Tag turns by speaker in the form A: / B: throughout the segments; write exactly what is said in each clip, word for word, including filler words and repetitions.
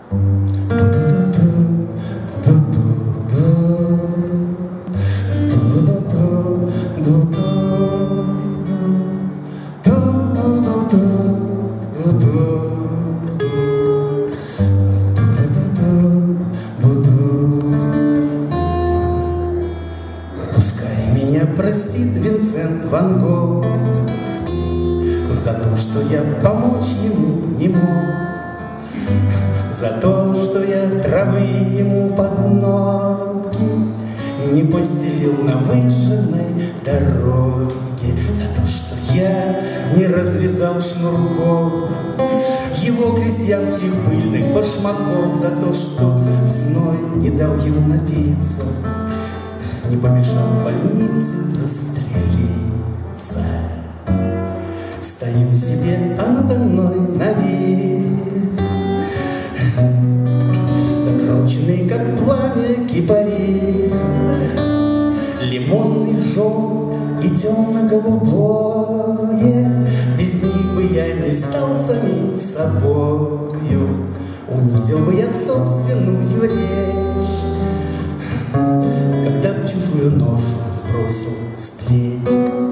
A: Простит Винсент Ван Гог за то, что я помочь ему не мог, за то, что я травы ему под ноги не постелил на выжженной дороге, за то, что я не развязал шнурков его крестьянских пыльных башмаков, за то, что в зной не дал ему напиться, не помешал в больнице застрелиться. Стою себе, а надо мной навек закрученный, как пламя, кипарис, лимонный, желт и темно-голубое. Без них бы я не стал самим собою, унизил бы я собственную речь, когда б чужую ношу сбросил с плеч.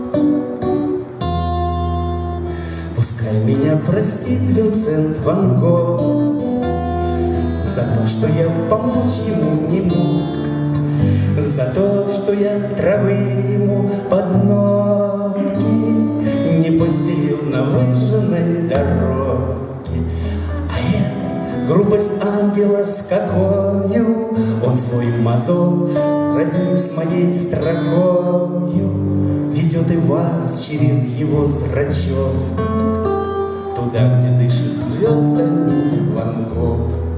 A: Пускай меня простит Винсент Ван Гог за то, что я помочь ему не мог, за то, что я травы ему под ноги не постелил на выжженной дороге. А это грубость ангела, с какою он свой мозоль роднит с моей строкою, ведет и вас через его зрачок туда, где дышит звездами Ван Гог.